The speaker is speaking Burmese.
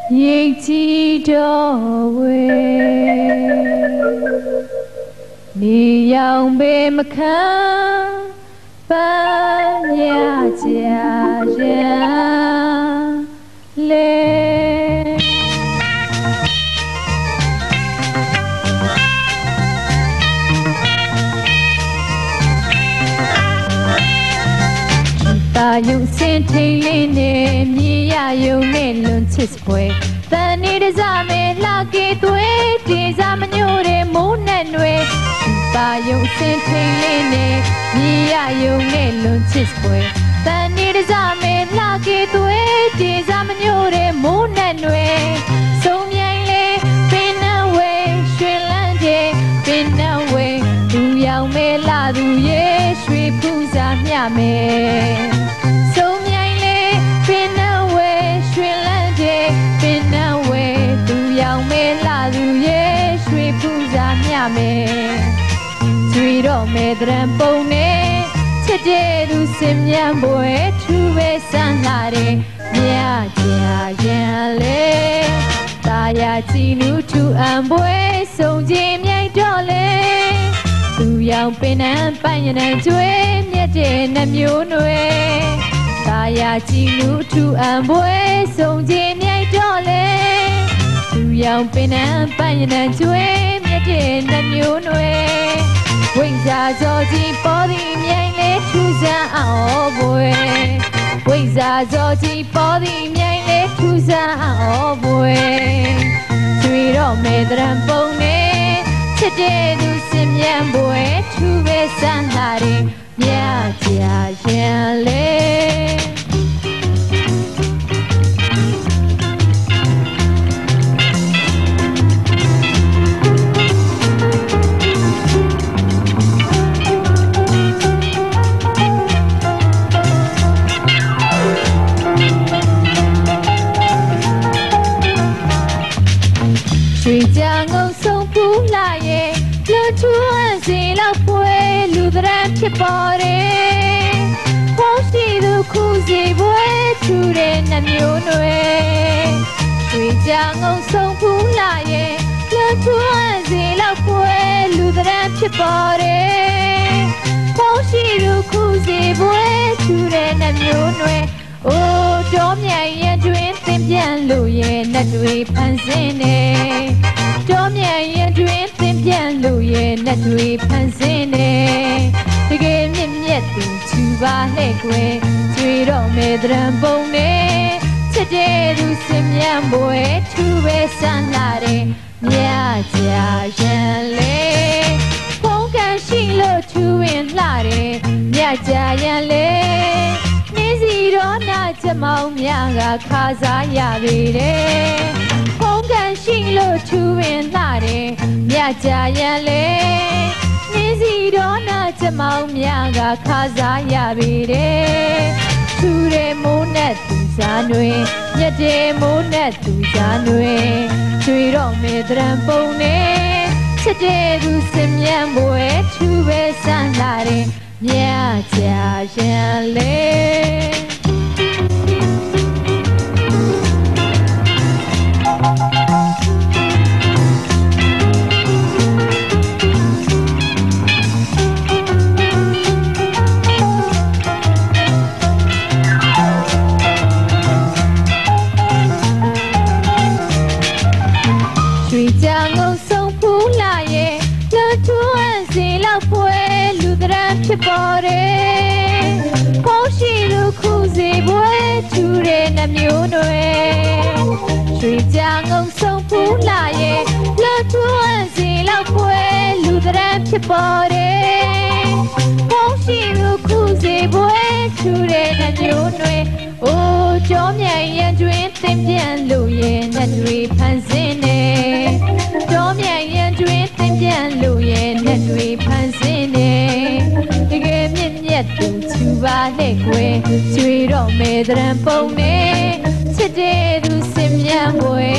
ရိတ်ကြီးတော်ဝေနေရောင်ပေမခံပန်းမြကြရန်လေတာယုံစင်ထိန်လေးနဲ့မြေရယုံနဲ့လွန်ချစ်ပွဲတန်နေတစားမဲလှကေသွေးတင်စားမညို့တဲ့မိုးနဲ့နှွေတာယုံစင်ထိန်လေးနဲ့မြေရယုံနဲ့လွန်ချစ်ပွဲတန်နေတစားမဲလှကေသွေးတင်စားမညို့တဲ့မိုးနဲ့နှွေစုံမြိုင်လေးပင်နှဝေရွှေလန်းတဲ့ပင်နှဝေလူရောင်မဲလာသူရဲ့ရွှေဖူးစားမြမယ်ကျွေတော့မဲ့တရံပုံနဲ့ချစ်တဲ့သူစင်မြန်ပွဲထူပဲဆန်းလာတယ်မြကြရန်လေတာယာကြည်လူထူအံပွဲစုံကြည်မြိုက်တော့လေသူရောင်ပင်နှံပန်းရံကျွေးမြက်တဲ့နှမျိုးနွယ်တာယာကြည်လူထူအံပွဲစုံကြည်မြိုက်တော့လေသူရောင်ပင်နှံပန်းရံကျွေးတဲ့နှမျိုးနွယ်ဝိဇ္ဇာစောကြီးပေါ်သည်မြိုင်လေးထူးဆန်းအောင်ပွဲဝိဇ္ဇာစောကြီးပေါ်သည်မြိုင်လေးထူးဆန်းအောင်ပွဲကျွေတော့မဲ့တရံပုံနဲ့ချစ်တဲ့သူစင်မြန်ပွဲထူးပဲဆန်းလာတယ်မြကြရန်လေကြငုံဆုံးပူလာရဲ့လူထူအန်စီလောက်ပွဲလူသရံဖြစ်ပေါ်တယ်ဖောင်းရှိသူခုစီပွဲထူတဲ့နှမျိုးနွယ်ကြငုံဆုံးပူလာရဲ့လူထူအန်စီလောက်ပွဲလူသရံဖြစ်ပေါ်တယ်ဖောင်းရှိသူခုစီပွဲထူတဲ့နှမျိုးနွယ်အိုးတော်မြိုင်ရင်တွင်သင်ပြန်လို့ရဲ့နှတွေဖန်ဆင်းနေတော်မြိုင်ရင်တွင်သင်ပြန်လို့ရဲ့နှတွေဖန်ဆင်းနေတကယ်မြင့်မြတ်သူချူပါလှဲ့ကွယ်ကျွေတော့မဲ့တရံပုံနဲ့ချစ်တဲ့သူစင်မြန်ပွဲထူပဲဆန်းလာတယ်မြကြရန်လေဖုံးကန်ရှိလို့ထူဝင်လှတယ်မြကြရန်လေကျမောင်များကခါစားရပေတယ်ဖုံးကန်ရှိလို့ထူဝင်လှတယ်မြကြရန်လေနေစီတော့နာကျမောင်များကခါစားရပေတယ်ထူတဲ့မိုးနဲ့သူစားနွေမြက်တဲ့မိုးနဲ့သူစားနွေကျွေတော့မဲ့တရံပုံနဲ့ချစ်တဲ့သူစင်မြန်ပွဲထူပဲဆန်းလာတယ်မြကြရန်လေကြငုံဆုံးဖူးလာရဲ့လူထူအန်စီလောက်ပွဲလူသရံဖြစ်ပေါ်တယ်ဖောင်းရှိသူခုစီပွဲထူတဲ့နှမျိုးနွယ်ရွှေကြငုံဆုံးဖူးလာရဲ့လူထူအန်စီလောက်ပွဲလူသရံဖြစ်ပေါ်တယ်ဖောင်းရှိသူခုစီပွဲထူတဲ့နှမျိုးနွယ်အိုးကြောမြိုင်ရင်တွင်သင်ပြန်လို့ရဲ့နှတွေဖန်ဆင်းနေတော်မြိုင်ရင်တွင်သင်ပြန်လို့ရဲ့နှတွေဖန်ဆင်းနေတကယ်မြင့်မြတ်သူချူပါလှဲ့ကွယ်ကျွေတော့မဲ့တရံပုံနဲ့ချစ်တဲ့သူစင်မြန်ပွဲ